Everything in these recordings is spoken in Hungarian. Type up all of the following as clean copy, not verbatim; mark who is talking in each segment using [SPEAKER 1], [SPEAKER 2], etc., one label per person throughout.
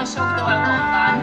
[SPEAKER 1] nagyon sok dolgom van.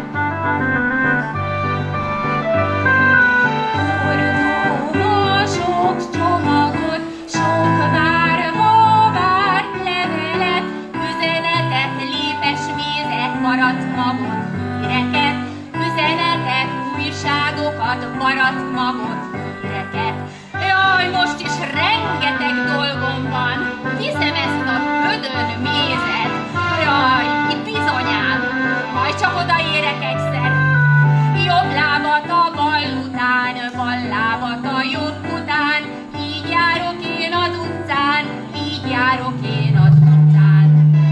[SPEAKER 1] Hordom a sok csomagot, sok várva várt levelet, üzenetet, lépes mézet, baracmagot, híreket, üzenetet, újságokat, baracmagot, híreket. Jaj, most is rengeteg dolgom van. Viszem ezt a bödön mézet. Jaj, itt bizonyám. Majd csak odaérek egyszer. Jobb lábat a bal után, bal lábat a jobb után. Így járok én az utcán, így járok én az utcán.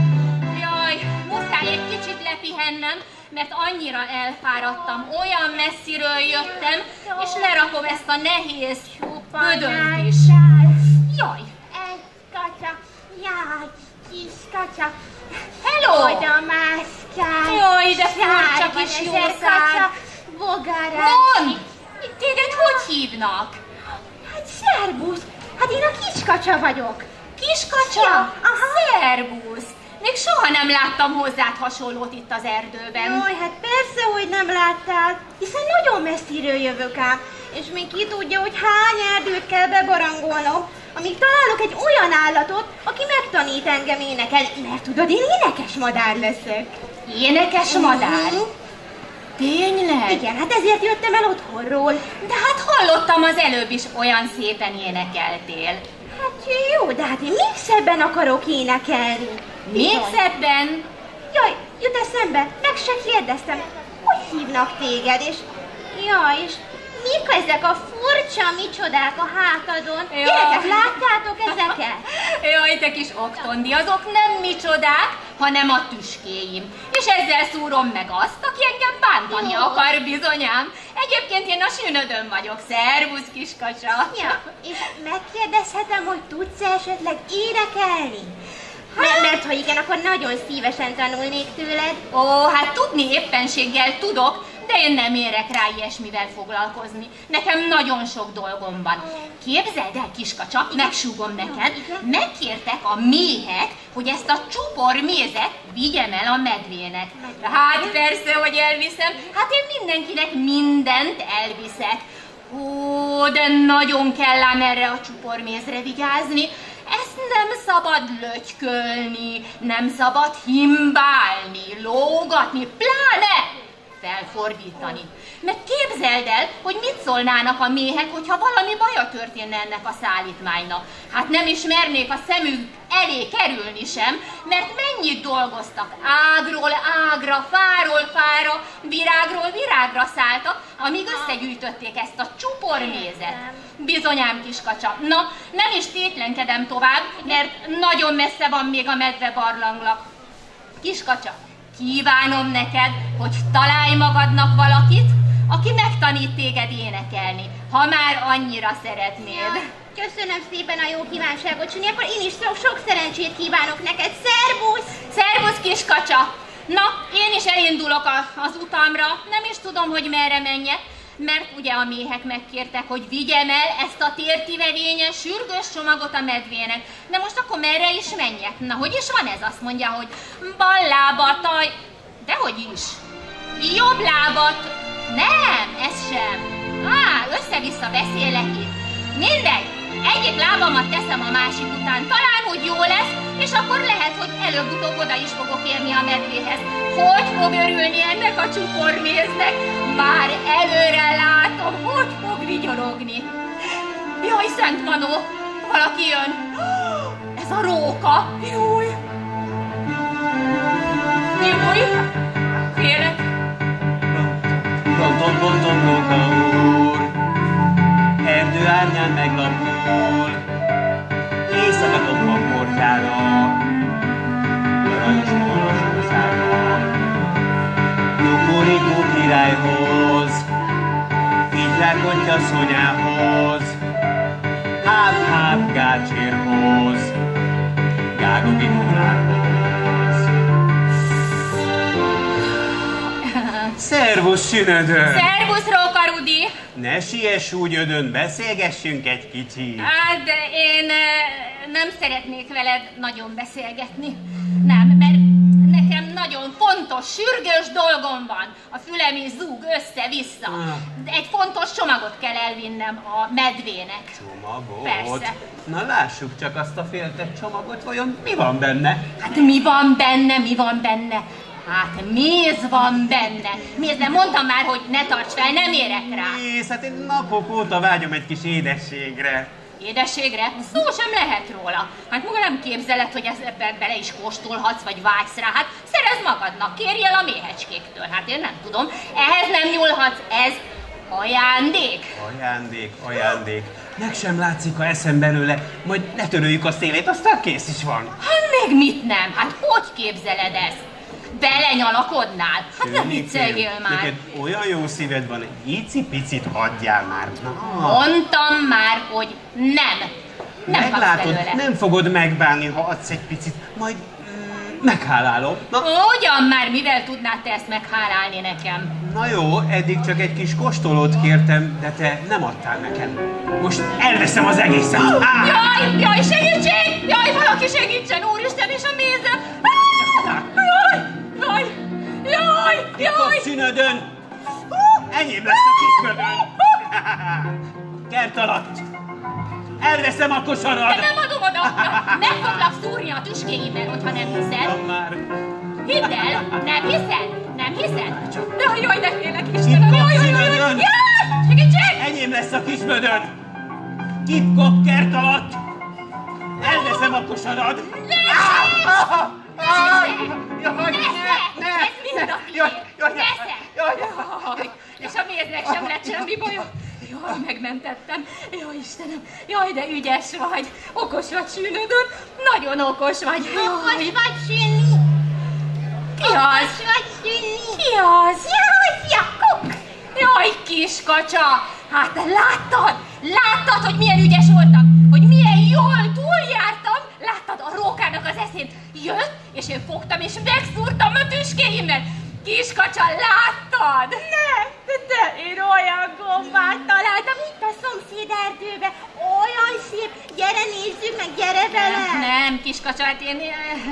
[SPEAKER 1] Jaj, muszáj egy kicsit lepihennem, mert annyira elfáradtam, olyan messziről jöttem, és lerakom ezt a nehéz bödönt is. Jaj!
[SPEAKER 2] Ez kacsa, jaj, kis kacsa.
[SPEAKER 1] Hello!
[SPEAKER 2] Oda mászkál.
[SPEAKER 1] Jaj, de furcsa kis jószág.
[SPEAKER 2] Bogarás.
[SPEAKER 1] Mondd! Téged hogy hívnak?
[SPEAKER 2] Hát szerbusz, hát én a kiskacsa vagyok.
[SPEAKER 1] Kiskacsa?
[SPEAKER 2] Ja, aha.
[SPEAKER 1] Szerbusz! Még soha nem láttam hozzád hasonlót itt az erdőben.
[SPEAKER 2] Jaj, hát persze, hogy nem láttál, hiszen nagyon messziről jövök ám, és még ki tudja, hogy hány erdőt kell bebarangolnom, amíg találok egy olyan állatot, aki megtanít engem énekelni, mert tudod, én énekes madár leszek.
[SPEAKER 1] Énekes madár? Tényleg?
[SPEAKER 2] Igen, hát ezért jöttem el otthonról.
[SPEAKER 1] De hát hallottam az előbb is, olyan szépen énekeltél.
[SPEAKER 2] Hát jó, de hát én még szebben akarok énekelni.
[SPEAKER 1] Még szebben?
[SPEAKER 2] Jaj, jut eszembe, meg se kérdeztem, hogy hívnak téged, és jaj, és mik ezek a furcsa micsodák a hátadon?
[SPEAKER 1] Jaj.
[SPEAKER 2] Gyerekek, láttátok ezeket?
[SPEAKER 1] Jaj, te kis oktondi, azok nem micsodák, hanem a tüskéim. És ezzel szúrom meg azt, aki engem bántani akar, bizonyám. Egyébként én a sünödön vagyok. Szervusz, kiskacsa!
[SPEAKER 2] Ja, és megkérdezhetem, hogy tudsz esetleg énekelni? Mert ha igen, akkor nagyon szívesen tanulnék tőled.
[SPEAKER 1] Ó, hát tudni éppenséggel tudok, de én nem érek rá ilyesmivel foglalkozni. Nekem nagyon sok dolgom van. Képzeld el, kiskacsa, megsúgom neked, megkértek a méhek, hogy ezt a csupor mézet vigyem el a medvének. Hát persze, hogy elviszem, hát én mindenkinek mindent elviszek. Ó, de nagyon kell ám erre a csupormézre vigyázni. Ezt nem szabad lötykölni, nem szabad himbálni, lógatni, pláne felfordítani. Mert képzeld el, hogy mit szólnának a méhek, hogyha valami baja történne ennek a szállítmánynak. Hát nem is mernék a szemük elé kerülni sem, mert mennyit dolgoztak. Ágról ágra, fáról fára, virágról virágra szálltak, amíg összegyűjtötték ezt a csupormézet. Bizonyám, kiskacsa. Na, nem is tétlenkedem tovább, mert nagyon messze van még a medvebarlanglak. Kiskacsa, kívánom neked, hogy találj magadnak valakit, aki megtanít téged énekelni, ha már annyira szeretnéd.
[SPEAKER 2] Ja, köszönöm szépen a jó kívánságot, Csuni, akkor én is sok szerencsét kívánok neked. Szervusz!
[SPEAKER 1] Szervusz, kiskacsa! Na, én is elindulok az utamra, nem is tudom, hogy merre menjek, mert ugye a méhek megkértek, hogy vigyem el ezt a tértivevényes, sürgős csomagot a medvének. De most akkor merre is menjek? Na, hogy is van ez? Azt mondja, hogy bal lábat, dehogy is. Jobb lábat, nem, ez sem. Össze-vissza beszélek itt. Mindegy, egyik lábamat teszem a másik után, talán, hogy jó lesz, és akkor lehet, hogy előbb-utóbb oda is fogok érni a medvéhez. Hogy fog örülni ennek a csuporméznek? Már előre látom, hogy fog vigyorogni. Jaj, Szent Manó, valaki jön. Ez a róka. Júj. Júj. Félek.
[SPEAKER 3] Rontom, róka úr, erdő árnyán meglapul, éjszaka dobban portyára, aranyos morros országban. Kukorikó királyhoz, így rákontja szonyához, háp gácsérhoz, gágogi munárhoz. Szervusz, Sünödön!
[SPEAKER 1] Szervusz, Róka Rudi!
[SPEAKER 3] Ne siess úgy, Ödön, beszélgessünk egy kicsit.
[SPEAKER 1] Hát, de én nem szeretnék veled nagyon beszélgetni. Nem, mert nekem nagyon fontos, sürgős dolgom van. A fülem is zúg össze-vissza. Egy fontos csomagot kell elvinnem a medvének.
[SPEAKER 3] Csomagot?
[SPEAKER 1] Persze.
[SPEAKER 3] Na lássuk csak azt a féltett csomagot, vajon mi van benne?
[SPEAKER 1] Hát mi van benne, mi van benne? Hát méz van benne. Méz, de mondtam már, hogy ne tarts fel, nem érek rá.
[SPEAKER 3] Mész, hát én napok óta vágyom egy kis édességre.
[SPEAKER 1] Édességre? Szó sem lehet róla. Hát maga nem képzeled, hogy ebben bele is kóstolhatsz, vagy vágysz rá. Hát szerezd magadnak, kérj el a méhecskéktől. Hát én nem tudom. Ehhez nem nyúlhatsz, ez ajándék.
[SPEAKER 3] Ajándék, ajándék. Meg sem látszik, ha eszem belőle, majd letöröljük a szélét, aztán kész is van.
[SPEAKER 1] Hát meg mit nem? Hát hogy képzeled ezt? Belenyalakodnál? Hát nem vicceljél már.
[SPEAKER 3] Neked olyan jó szíved van, egy icipicit hagyjál már. Na.
[SPEAKER 1] Mondtam már, hogy nem. Nem
[SPEAKER 3] meglátod, nem fogod megbánni, ha adsz egy picit, majd meghálálom. Na.
[SPEAKER 1] Ugyan már, mivel tudnád te ezt meghálálni nekem?
[SPEAKER 3] Na jó, eddig csak egy kis kóstolót kértem, de te nem adtál nekem. Most elveszem az egészet.
[SPEAKER 1] Jaj, jaj, segítség! Jaj, valaki segítsen, úristen, és a mézem! Jaj, jaj, jaj, jaj!
[SPEAKER 3] Itt szünödön! Enyém lesz a kismödön! Kert alatt! Elveszem a kosarat!
[SPEAKER 1] De nem adom oda! Meg foglak szúrni a tüskéimmel, hogyha nem hiszed.
[SPEAKER 3] Már.
[SPEAKER 1] Hidd el! Nem hiszed? Nem hiszed? De jaj, de félek, Istenem! Jaj, jaj, jaj, jaj! Jaj! Segítség!
[SPEAKER 3] Enyém lesz a kismödön! Kip-kop kert alatt! Elveszem a kosarat!
[SPEAKER 1] Ez mind a tiéd! Nesze! És a méznek sem lett semmi baja. Jaj, megmentettem. Jaj, Istenem. Jaj, de ügyes vagy. Okos vagy, Sűnödön. Nagyon okos vagy.
[SPEAKER 2] Okos vagy, Sűni.
[SPEAKER 1] Ki az?
[SPEAKER 2] Okos vagy, Sűni.
[SPEAKER 1] Ki az?
[SPEAKER 2] Jaj, Jakub.
[SPEAKER 1] Jaj, kiskacsa. Hát láttad? Láttad, hogy milyen ügyes voltam? Hogy milyen jól túljártam? Láttad a rókának az eszét? Jött, és én fogtam, és megszúrtam a tüskéimmel. Kiskacsa, láttad?
[SPEAKER 2] Nem, de én olyan gombát találtam itt a szomszéd erdőbe. Olyan szép. Gyere, nézzük meg, gyere velem.
[SPEAKER 1] Nem, kiskacsa, hát én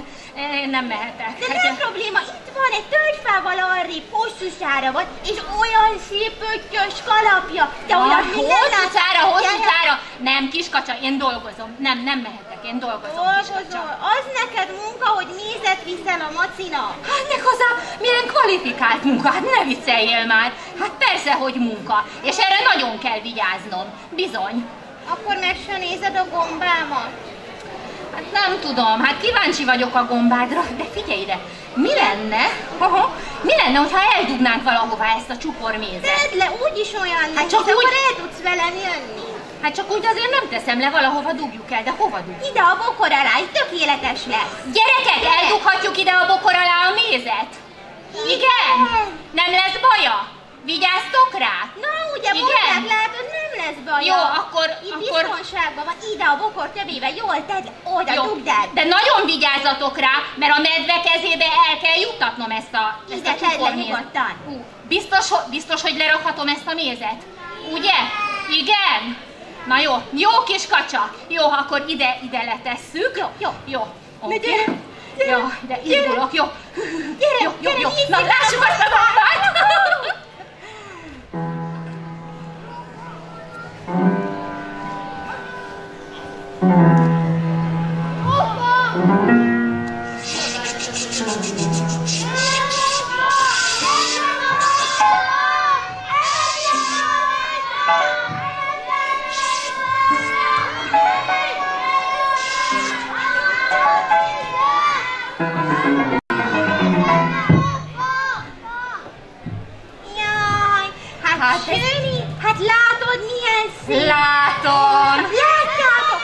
[SPEAKER 1] nem mehetek.
[SPEAKER 2] De nem probléma, itt van egy tölgyfával arrébb, hosszú szára van, és olyan szép öttyös kalapja. De olyan
[SPEAKER 1] Hosszú szára. Nem, kiskacsa, én dolgozom. Nem mehetek, én dolgozom, kiskacsa.
[SPEAKER 2] Az neked munka, hogy mézet viszel a macinak.
[SPEAKER 1] Hát meg hozzá, milyen kvalifikált munka, hát ne vicceljél már. Hát persze, hogy munka, és erre nagyon kell vigyáznom, bizony.
[SPEAKER 2] Akkor meg se nézed a gombámat?
[SPEAKER 1] Hát nem tudom, hát kíváncsi vagyok a gombádra, de figyelj ide, mi lenne, hogyha eldugnánk valahová ezt a csupor mézet?
[SPEAKER 2] Tedd le, úgyis olyan
[SPEAKER 1] hát csak úgy,
[SPEAKER 2] akkor el tudsz velem jönni.
[SPEAKER 1] Hát csak úgy azért nem teszem le, valahova dugjuk el, de hova dugjuk?
[SPEAKER 2] Ide a bokor alá, itt tökéletes lesz.
[SPEAKER 1] Gyerekek, eldughatjuk ide a bokor alá a mézet? Igen? Nem lesz baja? Vigyáztok rá?
[SPEAKER 2] Na, ugye mondják, látod, nem lesz baj.
[SPEAKER 1] Jó, akkor...
[SPEAKER 2] Itt biztonságban van, ide a bokor tövével, jól tedd, oda dugd el.
[SPEAKER 1] De nagyon vigyázzatok rá, mert a medve kezébe el kell juttatnom ezt a
[SPEAKER 2] cukormézet.
[SPEAKER 1] Biztos, hogy lerakhatom ezt a mézet? Ugye? Igen? Na jó, jó kis kacsa. Jó, akkor ide letesszük. Jó. Oké. Jó, de indulok, jó. Jó. Na, lássuk azt a gombát.
[SPEAKER 2] Hát látod, milyen szép?
[SPEAKER 1] Látom!
[SPEAKER 2] Látjátok?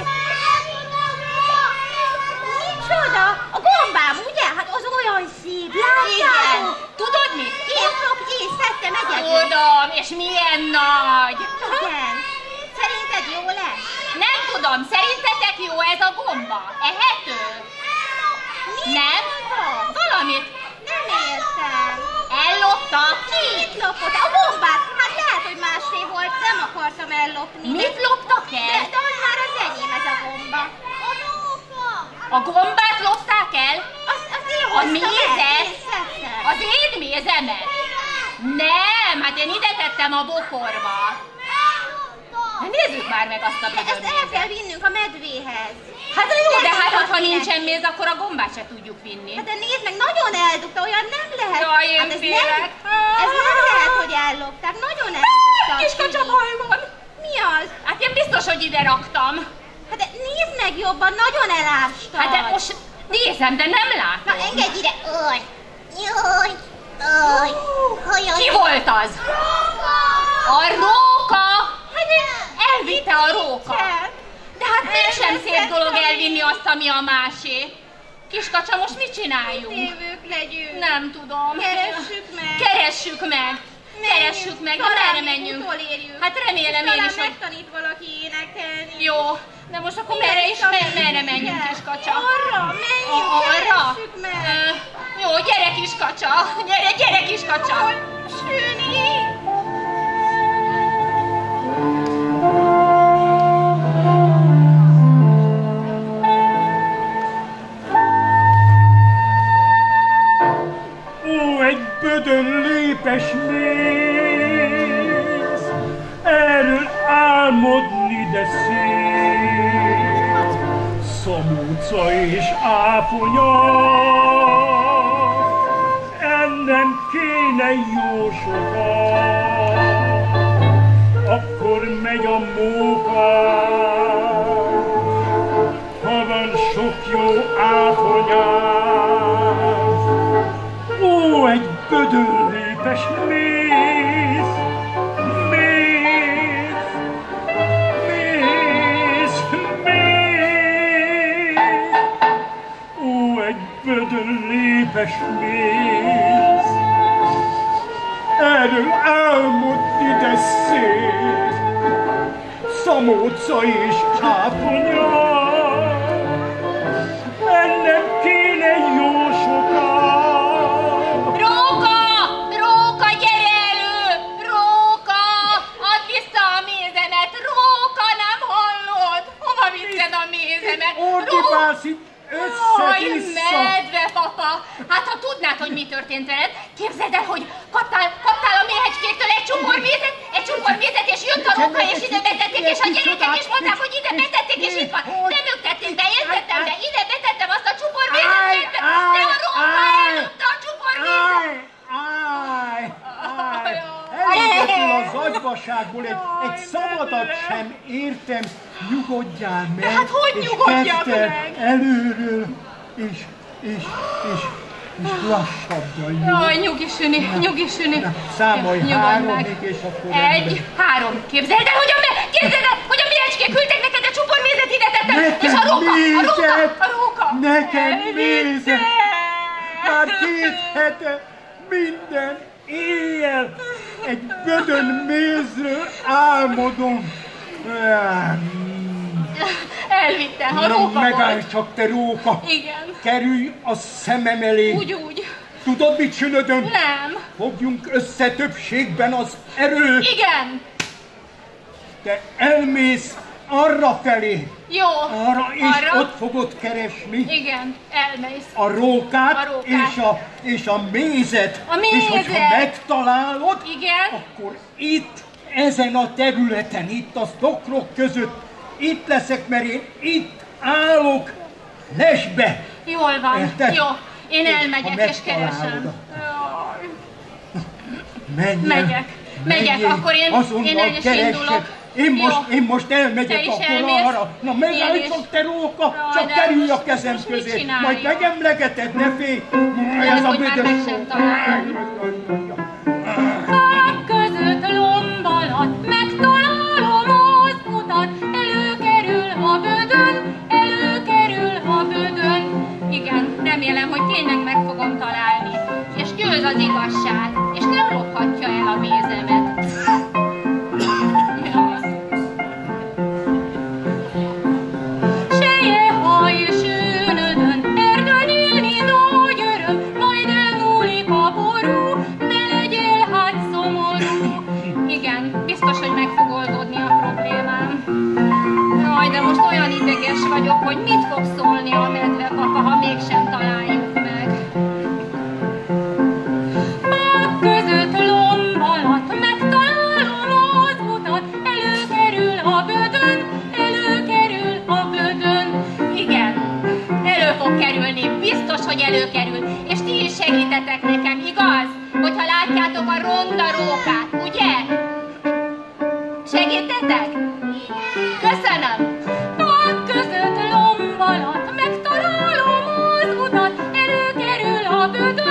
[SPEAKER 2] Micsoda? A gombám, ugye? Hát az olyan szép. Látjátok?
[SPEAKER 1] Igen. Tudod mi?
[SPEAKER 2] Én szedtem egyedül.
[SPEAKER 1] Tudom, és milyen nagy.
[SPEAKER 2] Igen. Szerinted jó lesz?
[SPEAKER 1] Nem tudom, szerintetek jó ez a gomba? Ehető? Nem? Valamit?
[SPEAKER 2] Nem értem.
[SPEAKER 1] Ellopta ki?
[SPEAKER 2] Mit lopott? A gombát. Hát lehet, hogy másré volt, nem akartam ellopni.
[SPEAKER 1] Mit loptak el?
[SPEAKER 2] De az már az enyém, ez a gomba.
[SPEAKER 1] A gombát lopták el?
[SPEAKER 2] Azt én
[SPEAKER 1] A mézet? Az én mézemet? Nem, hát én ide tettem a bokorba. Na nézzük már meg azt a bödön
[SPEAKER 2] Ezt el kell vinnünk a medvéhez.
[SPEAKER 1] Hát jó, de hát ha nincsen méz, akkor a gombát se tudjuk vinni.
[SPEAKER 2] Hát de nézd meg, nagyon eldugta, olyan nem lehet.
[SPEAKER 1] Jaj, én
[SPEAKER 2] hát
[SPEAKER 1] félek.
[SPEAKER 2] ez nem lehet, hogy ellopták, nagyon eldugta.
[SPEAKER 1] Kiskacsa hajban.
[SPEAKER 2] Mi az?
[SPEAKER 1] Hát én biztos, hogy ide raktam.
[SPEAKER 2] Hát de nézd meg jobban, nagyon elástad.
[SPEAKER 1] Hát de most nézem, de nem látom.
[SPEAKER 2] Na engedj ide, oj! Jaj! Oj!
[SPEAKER 1] Ki volt az? A róka! Hát elvitte a róka. De hát mégsem szép dolog elvinni azt, ami a másé. Kiskacsa, most mit csináljunk?
[SPEAKER 2] Tévők legyünk.
[SPEAKER 1] Nem tudom.
[SPEAKER 2] Keressük meg.
[SPEAKER 1] Keressük meg. Keressük meg, de merre menjünk? Hát remélem én is, hogy...
[SPEAKER 2] megtanít valaki énekelni.
[SPEAKER 1] Jó, de most akkor merre menjünk, Kiskacsa?
[SPEAKER 2] Arra, menjünk, keressük meg.
[SPEAKER 1] Jó, gyere, Kiskacsa, gyere, Kiskacsa.
[SPEAKER 2] Süni!
[SPEAKER 4] Ó, egy bödön lépes mész, erről álmodni de szép. Szamóca és áfonya, ennem kéne jó sokat, akkor megy a mókát, ha van sok jó áfonyát. Ó, egy bödön lépes mész, mész, mész, mész. Ó, egy bödön lépes mész, erről álmodni de szép. Szamóca és áfonya, ennek kéne jó sokat.
[SPEAKER 1] Róka, gyere elő! Róka, add vissza a mézemet! Róka, nem hallod? Hova vitted a mézemet?
[SPEAKER 4] Ordibálsz itt össze-vissza.
[SPEAKER 1] Medvepapa! Hát ha tudnád, hogy mi történt veled, képzeld el, hogy kaptál a méhecskéktől egy csupor mézet, és jött a róka, és ide betették, és a gyerekek is mondták, hogy ide betették, és itt van. Nem ők tették be, én tettem be, ide betettem azt a csupor mézet, de a róka ellopta a csupor mézet.
[SPEAKER 4] Elégedül az agyvaságból, egy szabadat sem értem, nyugodjál meg.
[SPEAKER 1] Hát hogy nyugodjak meg?
[SPEAKER 4] Előről, és lassabban.
[SPEAKER 1] Jaj, nyugi Süni.
[SPEAKER 4] Számolj háromig, és akkor...
[SPEAKER 1] 1, 3. Képzeld el, hogy a méhecskék küldtek neked a csupor mézet, ide tettem, és a róka.
[SPEAKER 4] Nekem mézet! Már 2 hete minden éjjel egy bödön mézről álmodom.
[SPEAKER 1] Elvitte, a róka
[SPEAKER 4] megállj
[SPEAKER 1] volt.
[SPEAKER 4] csak, te róka!
[SPEAKER 1] Igen.
[SPEAKER 4] Kerülj a szemem elé!
[SPEAKER 1] Úgy.
[SPEAKER 4] Tudod, mit csinálod?
[SPEAKER 1] Nem.
[SPEAKER 4] Fogjunk össze többségben az erő!
[SPEAKER 1] Igen.
[SPEAKER 4] Te elmész arra felé!
[SPEAKER 1] Jó.
[SPEAKER 4] Arra, és ott fogod keresni.
[SPEAKER 1] Igen, elmész.
[SPEAKER 4] A rókát,
[SPEAKER 1] A rókát.
[SPEAKER 4] És a mézet.
[SPEAKER 1] A mézet.
[SPEAKER 4] És hogyha megtalálod,
[SPEAKER 1] Igen.
[SPEAKER 4] akkor itt, ezen a területen, itt a szokrok között, itt leszek, mert én itt állok lesbe.
[SPEAKER 1] Jól van.
[SPEAKER 4] Érted?
[SPEAKER 1] Jó. Én
[SPEAKER 4] És
[SPEAKER 1] elmegyek, és
[SPEAKER 4] ha
[SPEAKER 1] keresem.
[SPEAKER 4] Menjek,
[SPEAKER 1] akkor én el is indulok.
[SPEAKER 4] Én most elmegyek
[SPEAKER 1] Te is
[SPEAKER 4] akkor
[SPEAKER 1] elmész?
[SPEAKER 4] arra. Na megállj csak, te róka, csak kerülj a kezem közé. Majd megemlegeted, ne félj. Ez a
[SPEAKER 1] hogy már meg
[SPEAKER 4] büdös
[SPEAKER 1] sem találom. Fák között lomb alatt megtalálom az utat, előkerül a bödön. Igen, remélem, hogy tényleg meg fogom találni. És győz az igazság, és nem lophatja el a mézemet. Seje haj sűnödön, erdőn élni nagy öröm, majd elmúlik a ború, ne legyél hát szomorú. Igen, biztos, hogy meg fog oldódni a problémám. Jaj, de most olyan ideges vagyok, hogy mit fog szólni a medvepapa, ha mégsem találjuk meg. hogy előkerül, és ti is segítetek nekem, igaz? Hogyha látjátok a ronda rókát, ugye? Segítetek? Köszönöm! Fák között lomb alatt megtalálom az utat, előkerül a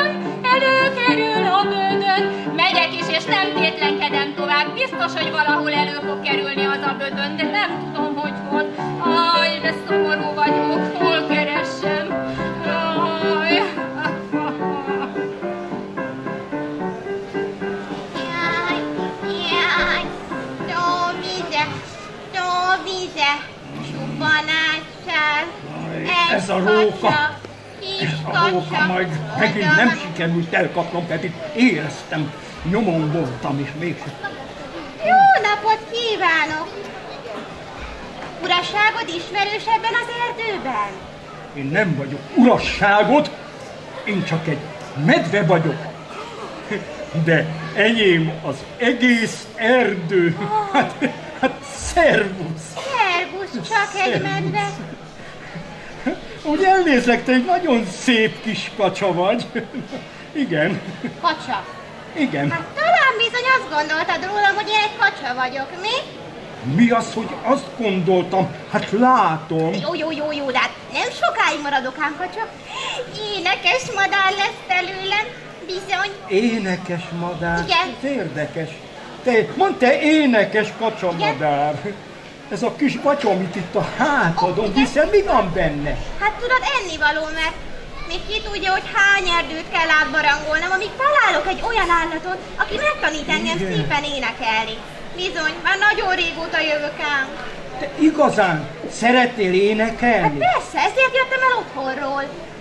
[SPEAKER 1] bödön, megyek is, és nem tétlenkedem tovább, biztos, hogy valahol elő fog kerülni az a bödön, de nem tudom, hogy hol. Aj, de szomorú vagyok, hol keressem? Aj.
[SPEAKER 4] Ez a róka, majd megint nem sikerült elkapnom, pedig éreztem, nyomon voltam, és mégsem.
[SPEAKER 2] Jó napot kívánok! Uraságod ismerős ebben az erdőben?
[SPEAKER 4] Én nem vagyok urasságod, én csak egy medve vagyok. De enyém az egész erdő. Hát szervusz!
[SPEAKER 2] Szervusz, csak egy medve.
[SPEAKER 4] Úgy elnézlek, te egy nagyon szép kis kacsa vagy. Igen.
[SPEAKER 2] Kacsa?
[SPEAKER 4] Igen.
[SPEAKER 2] Hát talán bizony azt gondoltad rólam, hogy én egy kacsa vagyok, mi?
[SPEAKER 4] Mi az, hogy azt gondoltam? Hát látom.
[SPEAKER 2] Jó, de hát nem sokáig maradok ám, kacsa. Énekes madár lesz belőlem, bizony.
[SPEAKER 4] Énekes madár?
[SPEAKER 2] Igen.
[SPEAKER 4] Ez érdekes. Mondd te énekes kacsamadár. Ez a kis batya, amit itt a hátadon viszel, mi van benne?
[SPEAKER 2] Hát tudod, ennivaló, mert még ki tudja, hogy hány erdőt kell átbarangolnom, amíg találok egy olyan állatot, aki megtanít engem szépen énekelni. Bizony, már nagyon régóta jövök ám.
[SPEAKER 4] Te igazán szeretnél énekelni?
[SPEAKER 2] Hát persze, ezért jöttem el otthonról.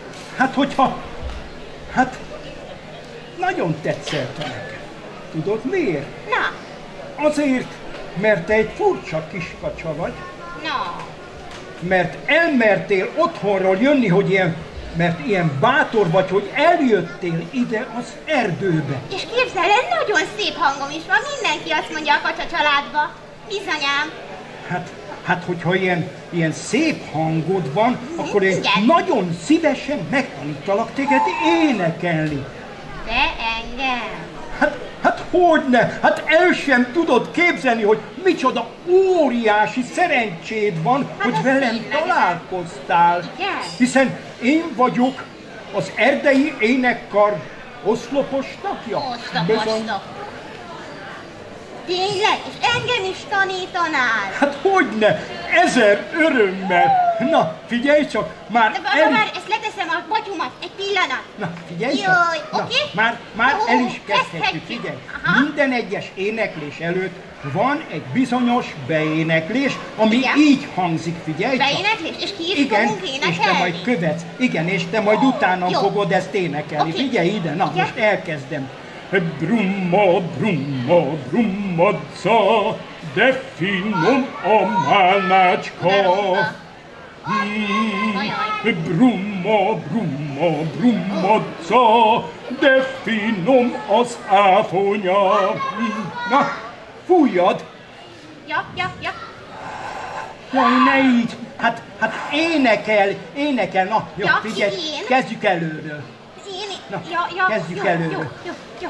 [SPEAKER 4] Hát nagyon tetszel te nekem. Tudod miért?
[SPEAKER 2] Na.
[SPEAKER 4] Azért, mert te egy furcsa kiskacsa vagy.
[SPEAKER 2] Na.
[SPEAKER 4] Mert elmertél otthonról jönni, mert ilyen bátor vagy, hogy eljöttél ide az erdőbe.
[SPEAKER 2] És képzeld el, nagyon szép hangom is van, mindenki azt mondja a kacsa családba. Bizonyám.
[SPEAKER 4] Hát hogyha ilyen szép hangod van, akkor én nagyon szívesen megtanítalak téged énekelni.
[SPEAKER 2] De engem?
[SPEAKER 4] Hát hogyne? Hát el sem tudod képzelni, hogy micsoda óriási szerencséd van, hogy velem találkoztál.
[SPEAKER 2] Igen?
[SPEAKER 4] Hiszen én vagyok az erdei énekkar oszlopos tagja.
[SPEAKER 2] Oszlopostok. Tényleg? És engem is tanítanál?
[SPEAKER 4] Hát hogyne? 1000 örömmel. Na, figyelj csak, már
[SPEAKER 2] Már ezt leteszem a batyumat, egy pillanat.
[SPEAKER 4] Na, figyelj csak.
[SPEAKER 2] Jaj, oké?
[SPEAKER 4] Már el is kezdhetjük, figyelj.
[SPEAKER 2] Aha.
[SPEAKER 4] Minden egyes éneklés előtt van egy bizonyos beéneklés, ami így hangzik, figyelj csak.
[SPEAKER 2] Beéneklés? És ki is fogunk énekelni?
[SPEAKER 4] És te majd követsz. Igen, és te majd utána fogod ezt énekelni.
[SPEAKER 2] Okay.
[SPEAKER 4] Figyelj ide, na, most elkezdem. Brumma, brumma, brummadza, de finom a málnácska. Brumma, brumma, brummadza, de finom az áfonya. Na, fújjad!
[SPEAKER 2] Ja.
[SPEAKER 4] Jaj, ne így! Hát énekel, na, jó,
[SPEAKER 2] Ja,
[SPEAKER 4] figyelj,
[SPEAKER 2] én?
[SPEAKER 4] kezdjük előről. Na, kezdjük előről.
[SPEAKER 2] Jó.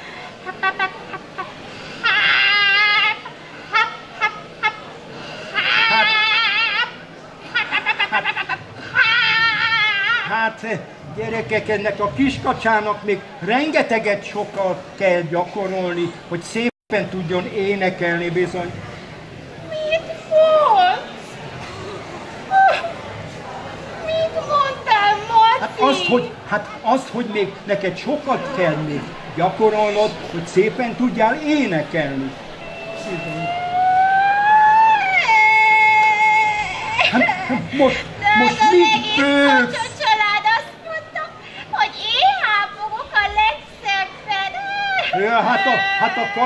[SPEAKER 2] Hát, gyerekek, ennek a kiskacsának még rengeteget sokkal kell gyakorolni, hogy szépen tudjon énekelni bizony. Mit volt? Mit mondtál, Marci?
[SPEAKER 4] Hát azt, hogy még neked sokat kell még gyakorolnod, hogy szépen tudjál énekelni. Most mit bőgsz?
[SPEAKER 2] A család azt mondta, hogy én hápogok a legszebben.
[SPEAKER 4] Ja, hát a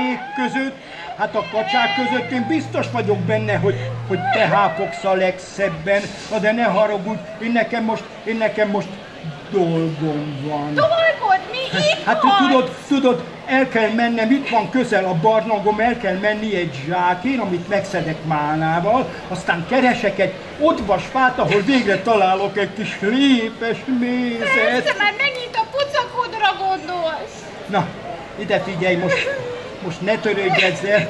[SPEAKER 4] kacsák között én biztos vagyok benne, hogy te hápogsz a legszebben. Na de ne haragudj, én nekem most dolgom van.
[SPEAKER 2] Dolgod? Mi
[SPEAKER 4] Hát tudod, el kell mennem, itt van közel a barlangom, el kell menni egy zsákén, amit megszedek málnával, aztán keresek egy odvasfát, ahol végre találok egy kis lépes mézet.
[SPEAKER 2] Persze, már megint a pucakodra gondolsz.
[SPEAKER 4] Na, ide figyelj, most ne törődj ezzel.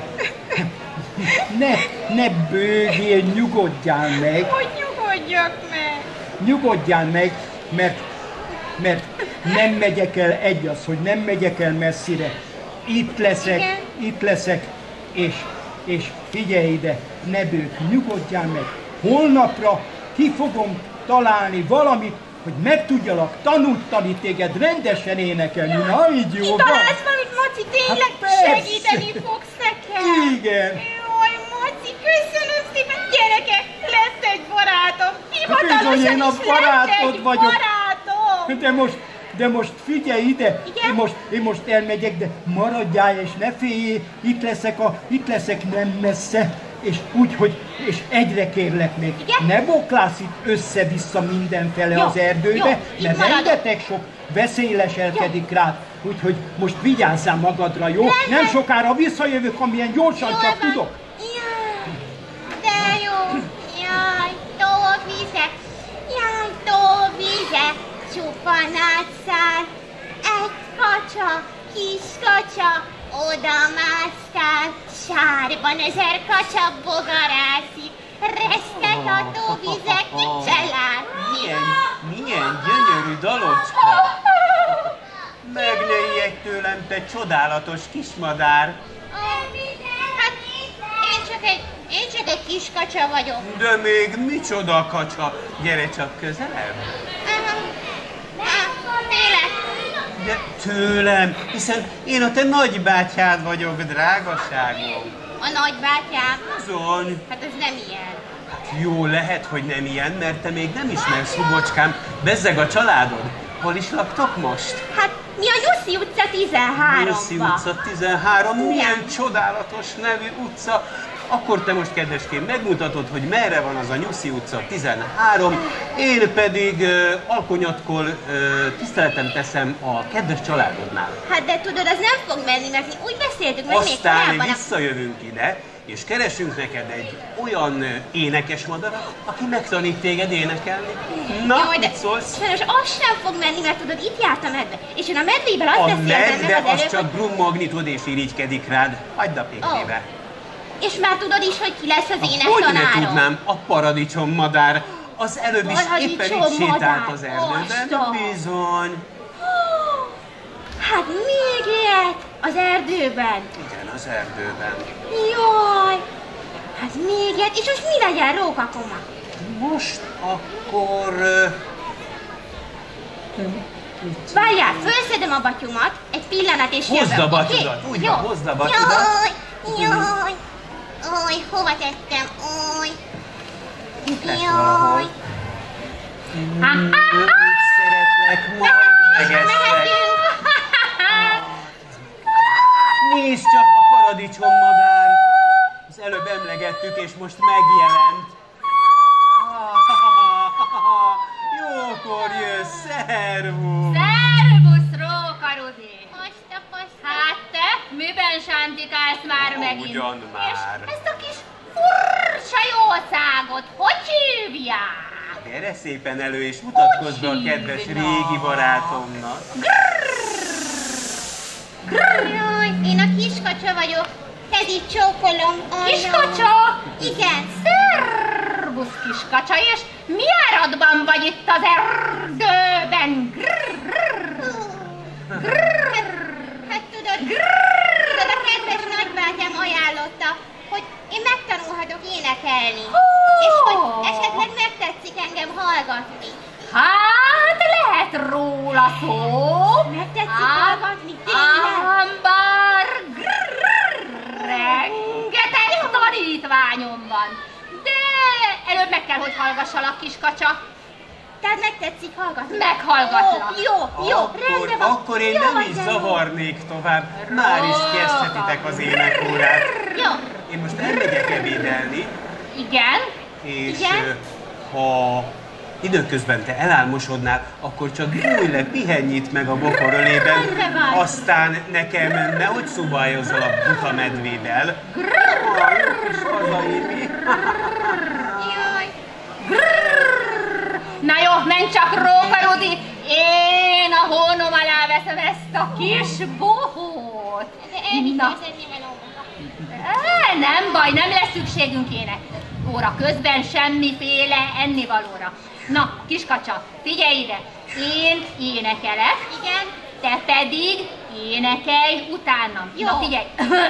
[SPEAKER 4] Ne bőgél, nyugodjál meg.
[SPEAKER 2] Hogy nyugodjak meg?
[SPEAKER 4] Nyugodjál meg, mert nem megyek el, hogy nem megyek el messzire. Itt leszek, és figyelj ide, ne bőgj, nyugodjál meg. Holnapra ki fogom találni valamit, hogy meg tudjalak tanítani téged rendesen énekelni. Na, így jó van.
[SPEAKER 2] Találsz valamit, Maci, tényleg
[SPEAKER 4] Hát
[SPEAKER 2] segíteni fogsz nekem?
[SPEAKER 4] Igen.
[SPEAKER 2] Jaj, Maci, köszönöm szépen. Gyerekek, lesz egy barátom. Hivatalosan
[SPEAKER 4] Bizony, én a
[SPEAKER 2] is lesz
[SPEAKER 4] barátod
[SPEAKER 2] egy
[SPEAKER 4] vagyok.
[SPEAKER 2] barátom.
[SPEAKER 4] De most figyelj ide,
[SPEAKER 2] Igen?
[SPEAKER 4] én most elmegyek, de maradjál és ne féljél, itt leszek nem messze, és és egyre kérlek még,
[SPEAKER 2] Igen?
[SPEAKER 4] ne boklász itt össze-vissza mindenfele
[SPEAKER 2] Jó,
[SPEAKER 4] az erdőbe,
[SPEAKER 2] jó, itt
[SPEAKER 4] mert
[SPEAKER 2] maradok.
[SPEAKER 4] rengeteg sok veszély leselkedik rád, úgyhogy most vigyázzál magadra, jó? Nem sokára visszajövök, amilyen gyorsan
[SPEAKER 2] Jól
[SPEAKER 4] csak
[SPEAKER 2] van.
[SPEAKER 4] tudok.
[SPEAKER 2] Jaj, de jó. Jaj, tóvíze. Jaj, tóvíze. Csupan átszáll. Egy kacsa, kis kacsa, oda mászkál. Sárban 1000 kacsa bogarászik. Reszket a tóvizek, mit se látni.
[SPEAKER 3] Milyen gyönyörű dalocska! Meg ne ijedj tőlem, te csodálatos kismadár!
[SPEAKER 2] Hát, én csak egy kis kacsa vagyok.
[SPEAKER 3] De még micsoda kacsa! Gyere csak közelebb!
[SPEAKER 2] Tényleg.
[SPEAKER 3] De tőlem, hiszen én a te nagybátyád vagyok, drágaságom.
[SPEAKER 2] A nagybátyám.
[SPEAKER 3] Bizony.
[SPEAKER 2] Hát ez nem ilyen.
[SPEAKER 3] Jó, lehet, hogy nem ilyen, mert te még nem ismersz, hubocskám. Bezzeg a családod. Hol is laktok most?
[SPEAKER 2] Hát mi a Nyuszi utca 13-ba.
[SPEAKER 3] Nyuszi utca 13, milyen csodálatos nevű utca. Akkor te most, kedveském, megmutatod, hogy merre van az a Nyuszi utca 13, én pedig alkonyatkor tiszteletem teszem a kedves családodnál.
[SPEAKER 2] Hát de tudod, az nem fog menni, mert mi úgy beszéltük meg még
[SPEAKER 3] Aztán
[SPEAKER 2] korábban.
[SPEAKER 3] visszajövünk ide, és keresünk neked egy olyan énekes madarat, aki megtanít téged énekelni. Na,
[SPEAKER 2] Jaj, de
[SPEAKER 3] mit szólsz?
[SPEAKER 2] sajnos az sem fog menni, mert tudod, itt járt a medve. És én a medvében azt
[SPEAKER 3] A
[SPEAKER 2] beszéltem
[SPEAKER 3] medve
[SPEAKER 2] meg az
[SPEAKER 3] az
[SPEAKER 2] előbb,
[SPEAKER 3] csak brummagnyitod és irigykedik rád. Hagyd a péknébe.
[SPEAKER 2] és már tudod is, hogy ki lesz az
[SPEAKER 3] Hogy ne
[SPEAKER 2] énektanárom.
[SPEAKER 3] tudnám, a paradicsommadár. Az előbb is éppen itt sétált
[SPEAKER 2] Paradicsommadár,
[SPEAKER 3] az erdőben.
[SPEAKER 2] Isten.
[SPEAKER 3] Bizony.
[SPEAKER 2] Hát még ilyet az erdőben.
[SPEAKER 3] Igen, az erdőben.
[SPEAKER 2] Jaj, hát még ilyet. És most mi legyen, rókakoma?
[SPEAKER 3] Most akkor...
[SPEAKER 2] Várjál, fölszedem a batyumat, egy pillanat és
[SPEAKER 3] Hozd
[SPEAKER 2] jövök,
[SPEAKER 3] a
[SPEAKER 2] oké?
[SPEAKER 3] batyudat, úgy
[SPEAKER 2] Jó.
[SPEAKER 3] van, hozd a batyudat.
[SPEAKER 2] Jaj, Ój, hova tettem? Ój.
[SPEAKER 3] valahol. Úgy szeretlek, majd megeszlek. Nézd csak, a paradicsommadár. Az előbb emlegettük, és most megjelent. Jókor jössz, szervusz!
[SPEAKER 1] Szervusz, Róka Ruzi!
[SPEAKER 2] Poszta.
[SPEAKER 1] Hát te, miben sántikálsz már megint?
[SPEAKER 3] Ugyan már.
[SPEAKER 1] És ezt a kis furcsa jószágot, hogy hívják?
[SPEAKER 3] Gyere szépen elő, és mutatkozz be a kedves régi barátomnak.
[SPEAKER 2] Jaj, én a kiskacsa vagyok. Kezit csókolom.
[SPEAKER 1] Kiskacsa?
[SPEAKER 2] Igen.
[SPEAKER 1] Szervusz, kiskacsa, és mi áradban vagy itt az erdőben?
[SPEAKER 2] Hát tudod, a kedves nagybátyám ajánlotta, hogy én megtanulhatok énekelni. És hogy esetleg megtetszik engem hallgatni.
[SPEAKER 1] Hát lehet róla szó.
[SPEAKER 2] Megtetszik hallgatni?
[SPEAKER 1] Bár rengeteg tanítványom van. De előbb meg kell, hogy hallgassalak, kiskacsa.
[SPEAKER 2] Tehát megtetszik hallgatni?
[SPEAKER 1] Meghallgatlak.
[SPEAKER 2] Jó, rendben van.
[SPEAKER 3] Akkor én
[SPEAKER 2] Jó,
[SPEAKER 3] nem is
[SPEAKER 2] de jó.
[SPEAKER 3] zavarnék tovább. Már is kezdhetitek az énekórát.
[SPEAKER 2] Jó.
[SPEAKER 3] Én most elmegyek ebédelni,
[SPEAKER 1] Igen?
[SPEAKER 3] és
[SPEAKER 2] Igen?
[SPEAKER 3] ha időközben te elálmosodnál, akkor csak bújj le, pihenj itt meg a bokorölében, aztán nekem nehogy szobályozzal a buta medvével. Kis hazaémi.
[SPEAKER 1] Na jó, menj csak, Róka Rudi! Én a hónom alá veszem ezt a kis bohót! Na. Nem baj, nem lesz szükségünk óra közben semmiféle ennivalóra. Na, kiskacsa, figyelj ide! Én énekelek, igen, te pedig énekelj utánam. Jó. Na figyelj!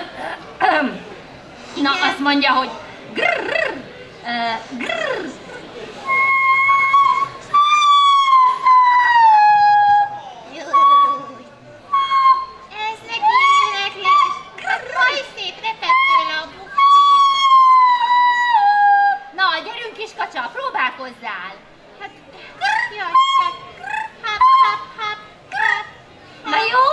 [SPEAKER 1] Na, azt mondja, hogy grrr, grrr. Próbálkozzál! Hát, jaj, na jó,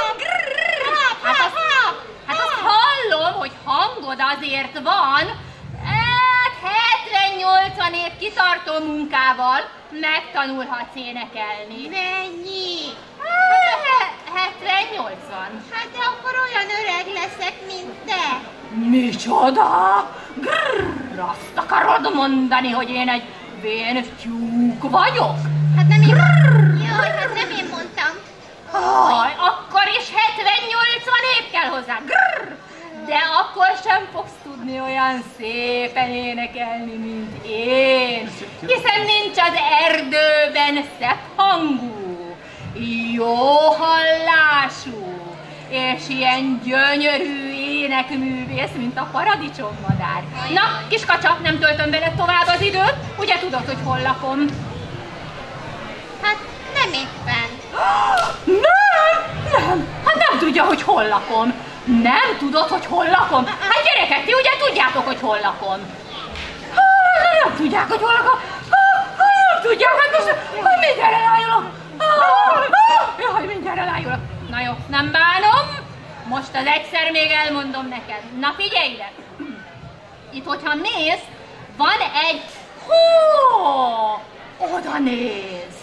[SPEAKER 1] hát azt hallom, hogy hangod azért van, hát 70-80 év kitartó munkával megtanulhatsz énekelni. Mennyi? 70-80. Hát de akkor olyan öreg leszek, mint te. Micsoda? Grrr, azt akarod mondani, hogy én egy vén tyúk vagyok? Hát nem én... Jaj, hát nem én mondtam. Haj, akkor is 70-80 év kell hozzá. Grrr, de akkor sem fogsz tudni olyan szépen énekelni, mint én. Hiszen nincs az erdőben szebb hangú, jó hallású, és ilyen gyönyörű énekművész, mint a paradicsommadár. Na, kiskacsa, nem töltöm veled tovább az időt, ugye tudod, hogy hol lakom? Hát nem éppen. Nem, hát nem tudja, hogy hol lakom. Nem tudod, hogy hol lakom? Hát gyerekek, ti ugye tudjátok, hogy hol lakom? Nem tudják, hogy hol lakom. Nem tudják, hát most mindjárt elájulok. Jaj, mindjárt elájulok. Na jó, nem bánom. Most az egyszer még elmondom neked. Na figyelj ide! Itt, hogyha mész, van egy... Oda néz!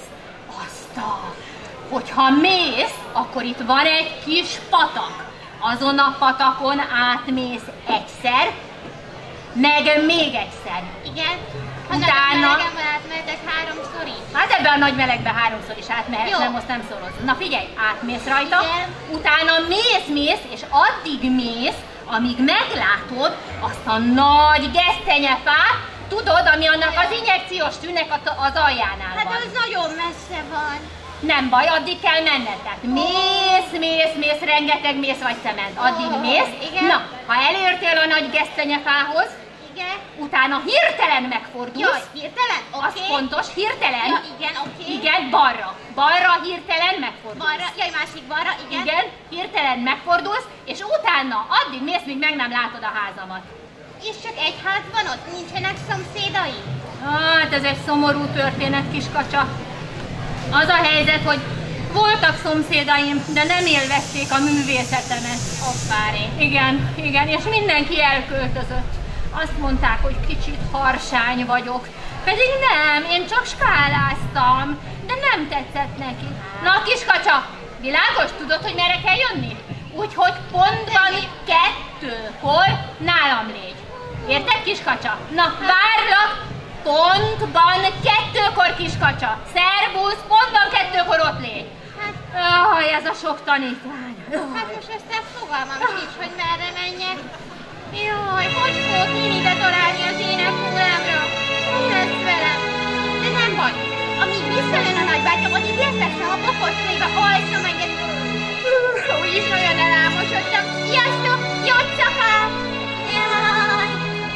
[SPEAKER 1] Hogyha mész, akkor itt van egy kis patak. Azon a patakon átmész egyszer, meg még egyszer. Igen? Utána... átmehetek háromszor is. Hát ebben a nagy melegben háromszor is átmehetsz, nem, most nem szorozom. Na figyelj, átmész rajta, igen. Utána mész, és addig mész, amíg meglátod azt a nagy gesztenyefát, tudod, ami annak az injekciós tűnek az aljánál van. Hát az nagyon messze van. Nem baj, addig kell menned. Tehát mész, rengeteg mész vagy cement. Addig mész. Igen. Na, ha elértél a nagy gesztenyefához, igen. Utána hirtelen megfordulsz. Jaj, hirtelen? Oké. Az fontos, hirtelen. Ja, igen, oké. Igen, balra. Balra hirtelen megfordulsz. Balra, jaj, másik balra, igen. Igen, hirtelen megfordulsz, és utána addig mész, míg meg nem látod a házamat. És csak egy ház van ott? Nincsenek szomszédai? Hát ez egy szomorú történet, kiskacsa. Az a helyzet, hogy voltak szomszédaim, de nem élvezték a művészetemet. Hoppáré. Igen, és mindenki elköltözött. Azt mondták, hogy kicsit harsány vagyok. Pedig nem, én csak skáláztam, de nem tetszett neki. Na, kiskacsa, világos? Tudod, hogy merre kell jönni? Úgyhogy pontban 2-kor nálam légy. Érted, kiskacsa? Na, várlak! Pontban 2-kor, kiskacsa. Szervusz, pontban 2-kor ott légy. Hát, ez a sok tanítvány. Hát most ezt fogalmam sincs, hogy merre menjek. Jaj, hogy fogok én ide találni az énekórámra? Mi lesz velem? De nem baj. Amíg visszajön a nagybátyám, addig lefekszem a bokorcaiba, alszom egyet. Úgyis olyan elámosodtam. Sziasztok, jócakám! Jaj!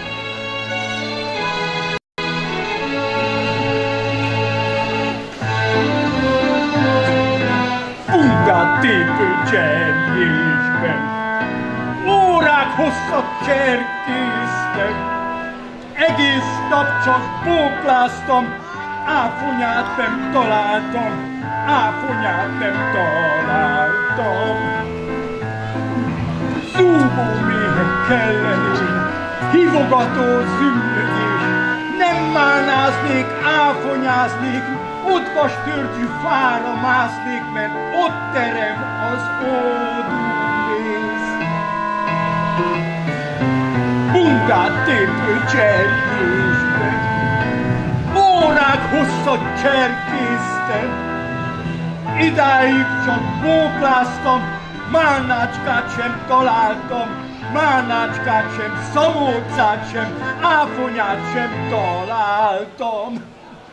[SPEAKER 4] Fungát-tépő cserjésben órák hosszat cserkésztek, egész nap csak bókláztam, áfonyát nem találtam, Zúgó méhek kellenén, hívogató zümmögés, nem más Málnáznék, áfonyáznék, odvastörgyű fára másznék, mert ott terem az ódúrész. Bungát tépő cserkésbe, órák hosszat cserkésztem, idáig csak bókláztam, málnácskát sem találtam, málnácskát sem, szamócát sem, áfonyát sem találtam.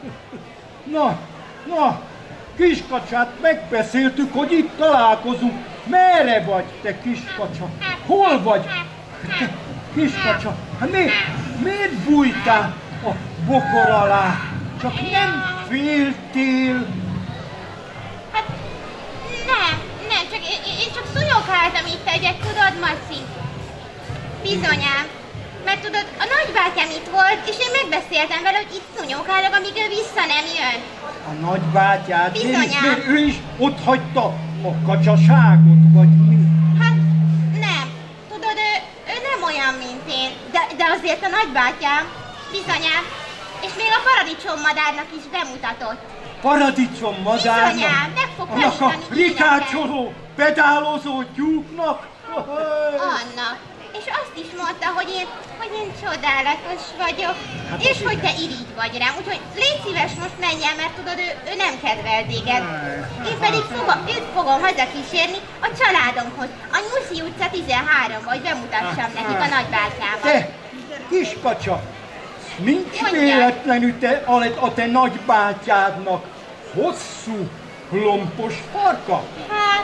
[SPEAKER 4] Na, kiskacsát megbeszéltük, hogy itt találkozunk. Merre vagy, te kiskacsa? Hol vagy? Te, kiskacsa, hát miért bújtál a bokor alá? Csak nem féltél?
[SPEAKER 2] Hát nem, csak én csak szúnyogáltam itt egyet, tudod, Maci? Bizonyám. Mert tudod, a nagybátyám itt volt, és én megbeszéltem vele, hogy itt szúnyogálok, amíg ő vissza nem jön.
[SPEAKER 4] A nagybátyád?
[SPEAKER 2] Bizonyám.
[SPEAKER 4] Miért ő is ott hagyta a kacsaságot, vagy mi?
[SPEAKER 2] Hát nem. Tudod, ő nem olyan, mint én. De azért a nagybátyám. Bizonyám. És még a paradicsommadárnak is bemutatott.
[SPEAKER 4] Paradicsommadárnak?
[SPEAKER 2] Bizonyám, meg fog
[SPEAKER 4] annak a
[SPEAKER 2] festeni
[SPEAKER 4] rikácsoló, pedálozó tyúknak?
[SPEAKER 2] Annak. És azt is mondta, hogy én csodálatos vagyok, hát és hogy te irigy vagy rám, úgyhogy légy szíves, most menj el, mert tudod, ő nem kedvel téged. Én pedig őt fogom hazakísérni a családomhoz, a Nyuszi utca 13-ba, hogy bemutassam nekik a nagybátyámat.
[SPEAKER 4] Te, kiskacsa, nincs véletlenül a te nagybátyádnak hosszú, lompos farka?
[SPEAKER 2] Hát,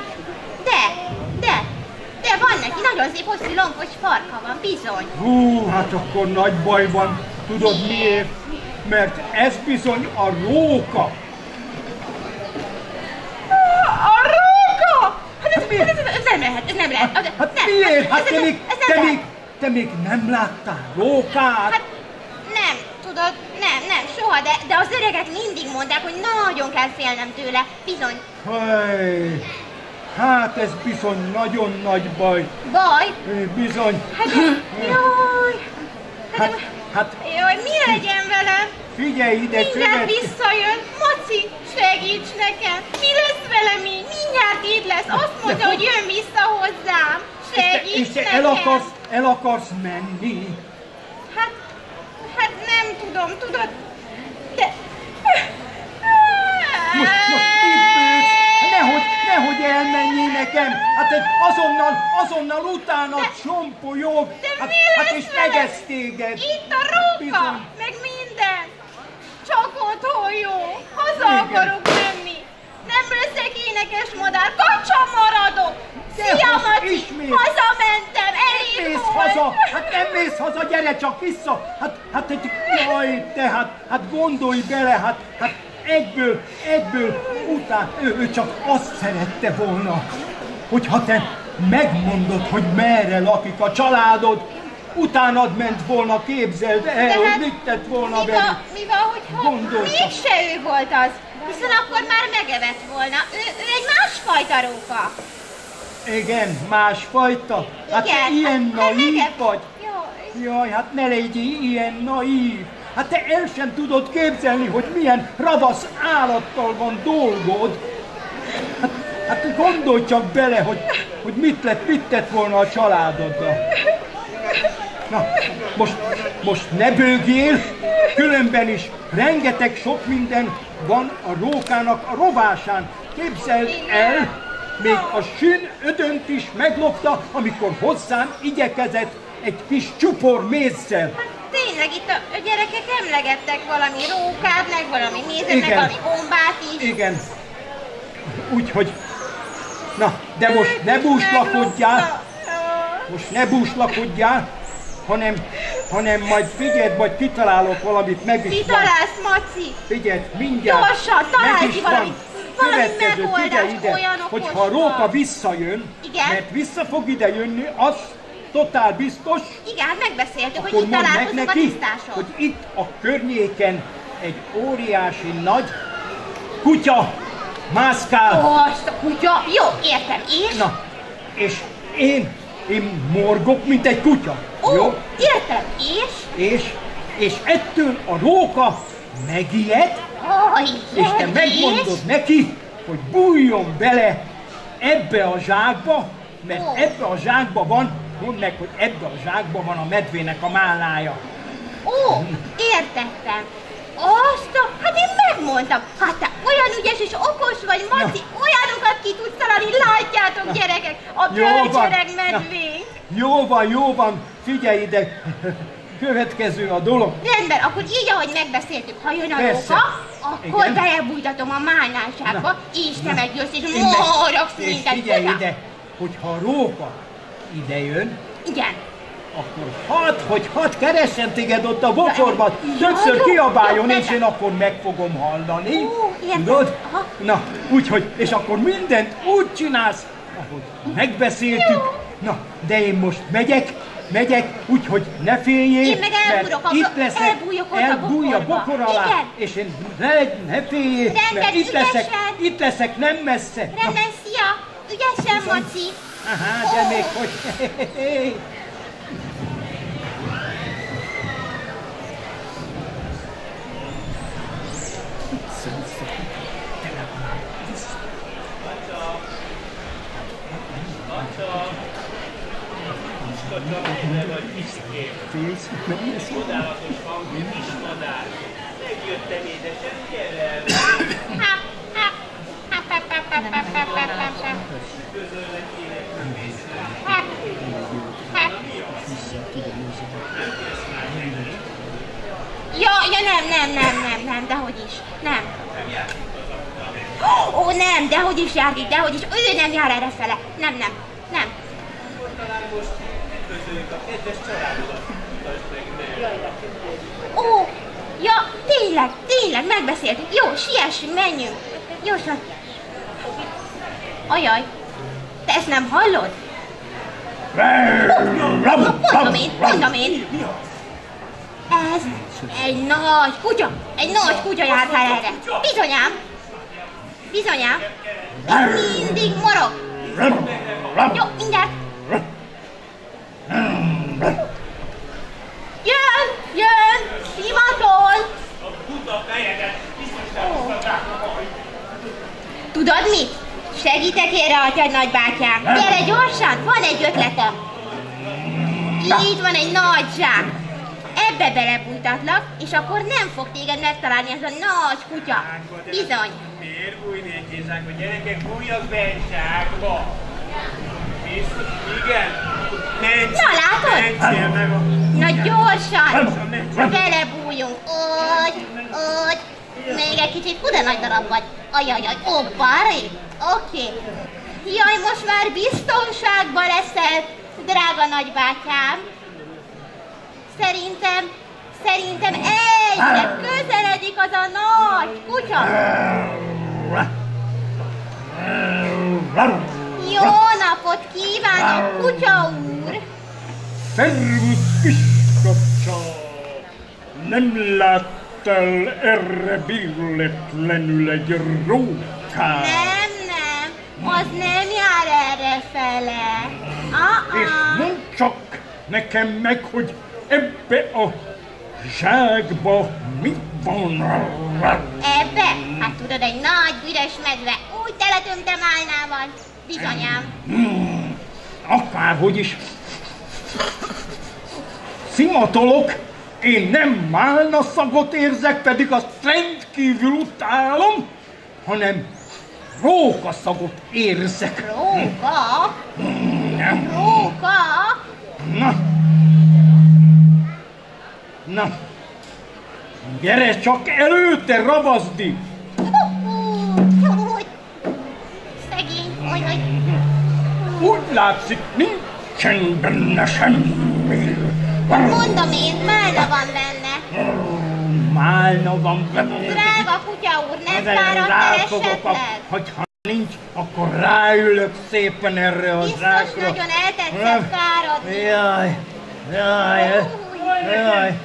[SPEAKER 2] de van neki nagyon szép hosszú lompos farka van, bizony.
[SPEAKER 4] Hú, hát akkor nagy baj van. Tudod miért? Mert ez bizony a róka.
[SPEAKER 2] A róka? Hát ez nem lehet.
[SPEAKER 4] Hát miért? Hát te még nem láttál rókát?
[SPEAKER 2] Hát nem, tudod, nem, soha, de az öregek mindig mondták, hogy nagyon kell félnem tőle, bizony.
[SPEAKER 4] Hely. Hát ez bizony nagyon nagy baj.
[SPEAKER 2] Baj?
[SPEAKER 4] Bizony.
[SPEAKER 2] Hát, jaj.
[SPEAKER 4] Jaj,
[SPEAKER 2] mi legyen velem?
[SPEAKER 4] Figyelj ide,
[SPEAKER 2] mindjárt visszajön. Maci, segíts nekem. Mi lesz velem így? Mindjárt így lesz. Azt mondta, hogy jön vissza hozzám. Segíts nekem.
[SPEAKER 4] El akarsz menni?
[SPEAKER 2] Hát nem tudom, tudod, de...
[SPEAKER 4] Most nehogy elmenjél nekem! Hát azonnal utána csompolyog! Hát és megesz téged!
[SPEAKER 2] Itt a róka, meg minden! Csak otthon jó! Haza akarok menni! Nem leszek énekes madár, kacsa maradok! Szia, Maci! Hazamentem, elég
[SPEAKER 4] mész
[SPEAKER 2] volt!
[SPEAKER 4] Haza! Hát nem mész haza, gyere csak vissza! Hát jaj, te, hát gondolj bele, hát egyből után, ő csak azt szerette volna, hogyha te megmondod, hogy merre lakik a családod, utánad ment volna, képzeld el, hogy mit tett volna velük.
[SPEAKER 2] Mi van, hogyha mégse ő volt az, hiszen akkor már megevett volna. Ő egy másfajta róka.
[SPEAKER 4] Igen, másfajta? Hát
[SPEAKER 2] igen,
[SPEAKER 4] te ilyen naív vagy.
[SPEAKER 2] Jaj,
[SPEAKER 4] hát ne legyél ilyen naív. Hát te el sem tudod képzelni, hogy milyen ravasz állattal van dolgod. Hát gondolj csak bele, hogy mit tett volna a családoddal. Na, most ne bőgjél, különben is rengeteg sok minden van a rókának a rovásán. Képzeld el, még a sün ödönt is meglopta, amikor hozzám igyekezett egy kis csupor mézzel.
[SPEAKER 2] Tényleg itt a gyerekek emlegettek valami rókát, meg valami mézet, meg valami bombát is.
[SPEAKER 4] Igen. Úgyhogy, na, de most ne búslakodjál. Most ne búslakodjál, hanem majd figyeld, majd kitalálok valamit, meg is van.
[SPEAKER 2] Kitalálsz, Maci?
[SPEAKER 4] Figyeld, mindjárt.
[SPEAKER 2] Gyorsan, találj ki valamit.
[SPEAKER 4] Következő, figyelj ide, hogyha a róka visszajön,
[SPEAKER 2] igen?
[SPEAKER 4] Mert vissza fog ide jönni, az totál biztos.
[SPEAKER 2] Igen, hát megbeszéltük, hogy itt találkozunk a tisztáson.
[SPEAKER 4] Hogy itt a környéken egy óriási nagy kutya mászkál.
[SPEAKER 2] Azt a kutya? Jó, értem, és?
[SPEAKER 4] Na, és én morgok, mint egy kutya.
[SPEAKER 2] Ó,
[SPEAKER 4] jó?
[SPEAKER 2] értem, és?
[SPEAKER 4] És ettől a róka megijed, és te
[SPEAKER 2] Jaj,
[SPEAKER 4] megmondod neki, hogy bújjon bele ebbe a zsákba, mert ebbe a zsákba van, mondd meg, hogy ebbe a zsákba van a medvének a málnája.
[SPEAKER 2] Ó, értettem. Hát én megmondtam. Hát te olyan ügyes és okos vagy, Maci, olyanokat ki tudsz találni, látjátok gyerekek, a bölcsereg medvénk.
[SPEAKER 4] Jó van, figyelj ide, következő a dolog.
[SPEAKER 2] Rendben, akkor így, ahogy megbeszéltük, ha jön a
[SPEAKER 4] Persze.
[SPEAKER 2] róka, akkor
[SPEAKER 4] Igen.
[SPEAKER 2] belebújtatom a málnásába, és te megjössz, és
[SPEAKER 4] Én meg-
[SPEAKER 2] morogsz
[SPEAKER 4] és
[SPEAKER 2] minket.
[SPEAKER 4] figyelj
[SPEAKER 2] oda.
[SPEAKER 4] ide, hogyha a róka ide jön,
[SPEAKER 2] Igen.
[SPEAKER 4] akkor hadd keressen téged ott a bokorban, többször
[SPEAKER 2] jó,
[SPEAKER 4] kiabáljon,
[SPEAKER 2] jó,
[SPEAKER 4] és én akkor meg fogom hallani.
[SPEAKER 2] értem.
[SPEAKER 4] Tudod?
[SPEAKER 2] Aha.
[SPEAKER 4] Na, úgyhogy, és akkor mindent úgy csinálsz, ahogy megbeszéltük.
[SPEAKER 2] Jó.
[SPEAKER 4] Na, de én most megyek, úgyhogy ne féljél,
[SPEAKER 2] Én meg elbújok
[SPEAKER 4] mert itt leszek,
[SPEAKER 2] elbújok ott a
[SPEAKER 4] elbújj a
[SPEAKER 2] bokorba.
[SPEAKER 4] bokor alá,
[SPEAKER 2] Igen.
[SPEAKER 4] és én ne féljél,
[SPEAKER 2] Rendben,
[SPEAKER 4] mert
[SPEAKER 2] ügyesen.
[SPEAKER 4] itt leszek, nem messze. Na,
[SPEAKER 2] Rendben, szia! Ügyesen, Maci!
[SPEAKER 4] aha, de még hogy... Félsz, nem lesz jó.
[SPEAKER 3] Megjöttem édesem, gyere!
[SPEAKER 2] Ja, nem, dehogy is. Nem. Ó, nem, dehogy is jár itt, dehogy is. Ő nem jár errefele. Nem.
[SPEAKER 3] Talán most üdvözöljük a kedves családodat.
[SPEAKER 2] Ó, ja, tényleg, megbeszéltük. Jó, siessünk, menjünk. Gyorsan. Ajaj, te ezt nem hallod? Mondom én. Ez egy nagy kutya jár fel erre. Bizonyám. És mindig morog. Jó, mindjárt. Jön, szimatol. Tudod mit? Segítek én rajtad, nagybátyám. Gyere gyorsan, van egy ötletem. Itt van egy nagy zsák. Ebbe belebújtatlak, és akkor nem fog téged megtalálni ez a nagy kutya. Bizony.
[SPEAKER 3] Miért bújni egy zsákba? Gyerekek, bújjak be egy zsákba! Igen?
[SPEAKER 2] Na, látod?
[SPEAKER 3] Mentsél meg a...
[SPEAKER 2] Na gyorsan. Belebújjunk. Úgy. Még egy kicsit, de nagy darab vagy. Ajajaj, bari. Oké. Jaj, most már biztonságban leszel, drága nagybátyám. Szerintem egyre közeledik az a nagy kutya. Jó napot kívánok, kutya úr!
[SPEAKER 4] Szervusz, kiskacsa! Nem láttál erre véletlenül egy rókát?
[SPEAKER 2] Nem, az nem jár errefele.
[SPEAKER 4] És mondd csak nekem meg, hogy ebbe a zsákba mi van?
[SPEAKER 2] Ebbe? Hát tudod, egy nagy üres medve, úgy teletömtem álnával. Bizonyám.
[SPEAKER 4] Akárhogy is. Szimatolok, én nem málna szagot érzek, pedig azt rendkívül utálom, hanem rókaszagot érzek.
[SPEAKER 2] Róka?
[SPEAKER 4] Na, gyere csak elő, te ravaszdi!
[SPEAKER 2] Szegény, hogy...
[SPEAKER 4] Úgy látszik, nincsen benne semmi.
[SPEAKER 2] Mondom én, málna van benne.
[SPEAKER 4] Málna van benne.
[SPEAKER 2] Drága kutya úr, nem fáradt esetleg?
[SPEAKER 4] Hogyha nincs, akkor ráülök szépen erre a
[SPEAKER 2] Biztos
[SPEAKER 4] zsákra.
[SPEAKER 2] nagyon eltetszett fáradni.
[SPEAKER 4] Jaj.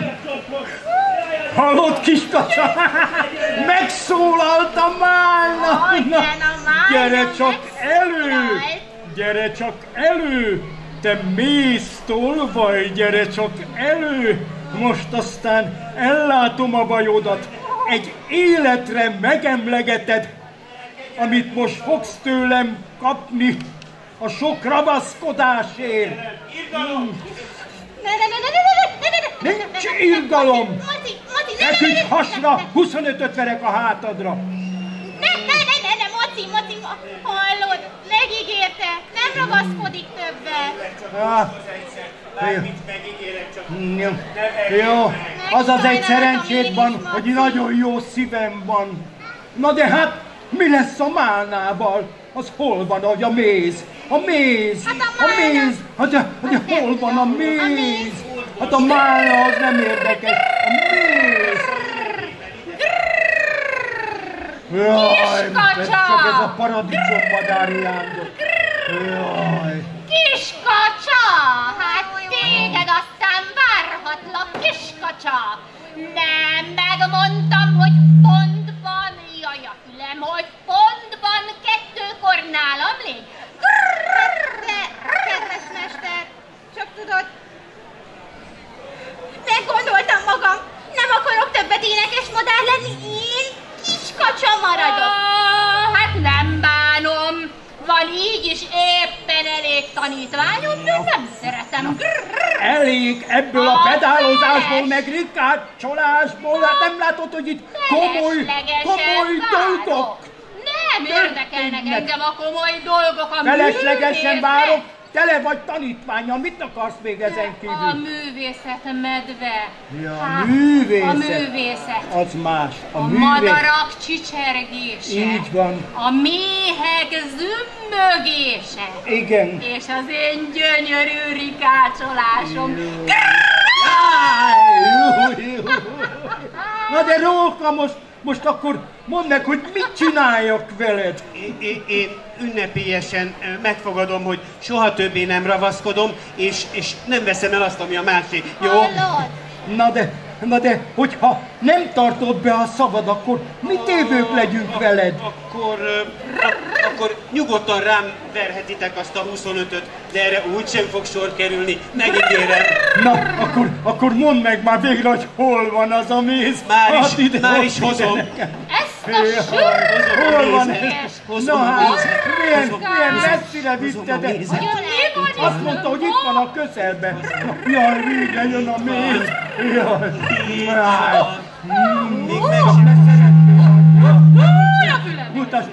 [SPEAKER 4] Hallott, kiskacsa? Megszólalt a málna!
[SPEAKER 2] Igen, a málna
[SPEAKER 4] Gyere csak elő!
[SPEAKER 2] megszólalt.
[SPEAKER 4] Gyere csak elő! Te mész tolvaj, gyere csak elő! most aztán ellátom a bajodat. Egy életre megemlegeted, amit most fogsz tőlem kapni a sok ravaszkodásért.
[SPEAKER 2] Ne,
[SPEAKER 4] Nincs irgalom!
[SPEAKER 2] Maci,
[SPEAKER 4] Feküdj hasra, 25-öt verek a hátadra!
[SPEAKER 2] Ne, Maci, hallod, megígérte, nem ragaszkodik többet.
[SPEAKER 4] Jó, az az egy szerencséd van, hogy nagyon jó szívem van. Na de hát, mi lesz a málnával? Az hol van, hogy a méz? A méz! A méz! Hát hol van a méz? Hát a málna az nem érdekes. A méz! Jaj, csak ez a paradicsommadár hiányzott. Jaj.
[SPEAKER 1] Kiskacsa! Hát téged aztán várhatlak, kiskacsa! Nem, megmondtam, hogy pontban, jaj a fülem, hogy pontban 2-kor nálam légy.
[SPEAKER 2] De, kedves mester, csak tudod, meggondoltam magam, nem akarok többet énekes madár lenni, én kiskacsa maradok.
[SPEAKER 1] Hát nem bánom, van így is éppen elég tanítványom, de nem szeretem.
[SPEAKER 4] Elég ebből a pedálozásból, meg rikácsolásból, hát nem látod, hogy itt komoly dolgok?
[SPEAKER 1] Nem érdekelnek engem a komoly dolgok, a
[SPEAKER 4] Feleslegesen várok, tele vagy tanítvánnyal, mit akarsz még ezen kívül?
[SPEAKER 1] A művészet medve.
[SPEAKER 4] Ja,
[SPEAKER 1] Hát,
[SPEAKER 4] művészet.
[SPEAKER 1] a művészet.
[SPEAKER 4] Az más.
[SPEAKER 1] A madarak csicsergése.
[SPEAKER 4] Így van.
[SPEAKER 1] A méhek zümmögése.
[SPEAKER 4] Igen.
[SPEAKER 1] És az én gyönyörű rikácsolásom.
[SPEAKER 4] Na de Róka, most akkor mondd meg, hogy mit csináljak veled?
[SPEAKER 3] Én ünnepélyesen megfogadom, hogy soha többé nem ravaszkodom, és nem veszem el azt, ami a másé. Jó?
[SPEAKER 2] Hallod?
[SPEAKER 4] Na de, hogyha nem tartod be a szavad, akkor mi tévők legyünk veled?
[SPEAKER 3] Akkor nyugodtan rám verhetitek azt a 25-öt, de erre úgysem fog sor kerülni, megígérem.
[SPEAKER 4] Na, akkor mondd meg már végre, hogy hol van az a méz.
[SPEAKER 3] Már is hozom.
[SPEAKER 1] Ezt a sűrű!
[SPEAKER 4] Hol van ez?
[SPEAKER 3] Hozom
[SPEAKER 4] Na
[SPEAKER 3] a
[SPEAKER 4] hát,
[SPEAKER 3] mézet.
[SPEAKER 4] milyen messzire vitted? Azt mondta, hogy itt van a közelben. Jaj, végre jön a méz. Jaj. Mutasd!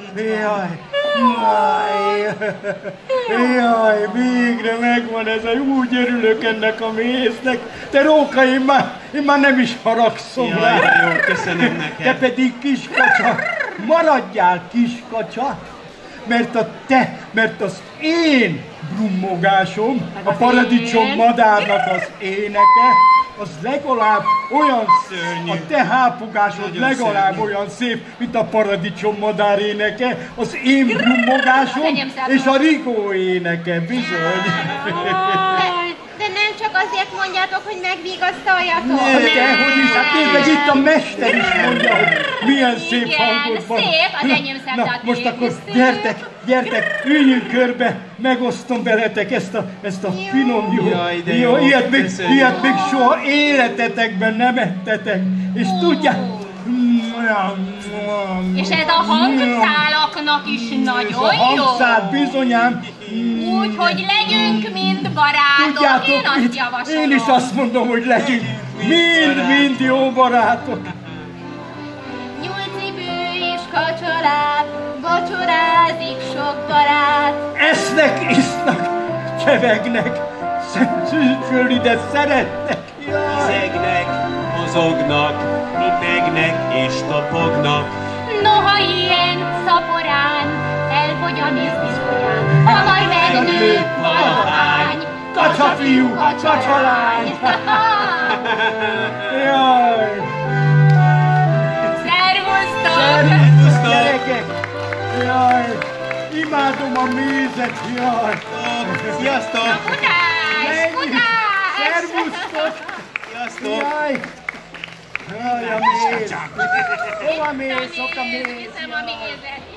[SPEAKER 4] Jaj, végre megvan ez, úgy örülök ennek a méznek. Te Róka, én már nem is haragszom rá.
[SPEAKER 3] Jó, köszönöm neked.
[SPEAKER 4] Te pedig kiskacsa, maradjál kiskacsa, mert az én brummogásom, a paradicsom madárnak az éneke, az legalább olyan szörnyű. A te hápogásod nagyon legalább szörnyű. Olyan szép, mint a paradicsom madár éneke, az én brummogásom és a rigó éneke, bizony.
[SPEAKER 2] De nem csak azért mondjátok, hogy megvigasztaljatok.
[SPEAKER 4] Hogy is, hát tényleg itt a mester is mondja, hogy milyen szép hangod van.
[SPEAKER 1] Szép, az enyém szebb,
[SPEAKER 4] Na, most akkor gyertek, üljünk körbe, megosztom veletek ezt a finom jó, ilyet még soha életetekben nem ettetek. És tudják...
[SPEAKER 1] És ez a hangszálaknak is nagyon jó.
[SPEAKER 4] A hangszál bizonyám.
[SPEAKER 1] Úgyhogy legyünk mind barátok.
[SPEAKER 4] Tudjátok,
[SPEAKER 1] én azt javasolom.
[SPEAKER 4] Én is azt mondom, hogy legyünk mind jó barátok.
[SPEAKER 2] Nyúlcipő és kacsalát, vacsorázik sok barát.
[SPEAKER 4] Esznek, isznak, csevegnek, föl ide szeretnek.
[SPEAKER 3] Szegnek, mozognak, pipegnek és tapognak.
[SPEAKER 1] Noha ilyen szaporán, elfogy a mézbizolyán, hamar megnő a dohány.
[SPEAKER 4] Kacsafiú, kacsalány! Jaj!
[SPEAKER 1] Szervusztok!
[SPEAKER 4] Gyerekek! Jaj! Imádom a mézet, jaj!
[SPEAKER 3] Sziasztok!
[SPEAKER 1] Futás!
[SPEAKER 4] Szervusztok!
[SPEAKER 3] Sziasztok!
[SPEAKER 4] Jaj! Jaj, a méz! Hova mész, ott a méz!
[SPEAKER 1] Viszem a mézet!